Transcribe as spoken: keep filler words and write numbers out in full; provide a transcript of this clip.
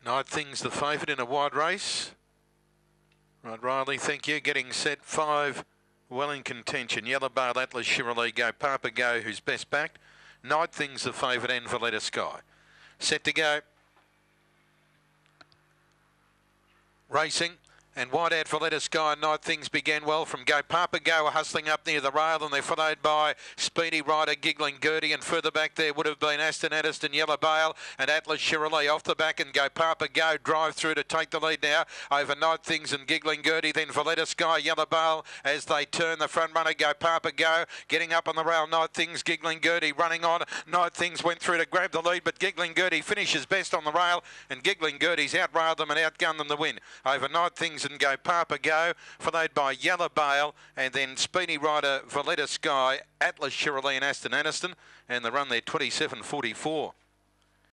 Night Things the favourite in a wide race. Right, Riley, thank you. Getting set five, well in contention. Yellow Bale, Atlas, Shirley, Go, Papa Go, who's best backed. Night Things the favourite and Valletta Sky. Set to go. Racing. And wide out Valletta Sky and Night Things began well from Go Papa Go, hustling up near the rail, and they're followed by Speedy Rider, Giggling Gertie, and further back there would have been Aston Addiston, Yellow Bale, and Atlas Shirley off the back, and Go Papa Go drive through to take the lead now over Night Things and Giggling Gertie, then Valletta Sky, Yellow Bale as they turn the front runner. Go Papa Go getting up on the rail. Night Things, Giggling Gertie running on. Night Things went through to grab the lead, but Giggling Gertie finishes best on the rail, and Giggling Gertie's outrailed them and outgunned them to win over Night Things and Go Papa Go, followed by Yellow Bale, and then Speedy Rider, Valletta Sky, Atlas Shirley and Aston Aniston, and the run there twenty-seven forty-four.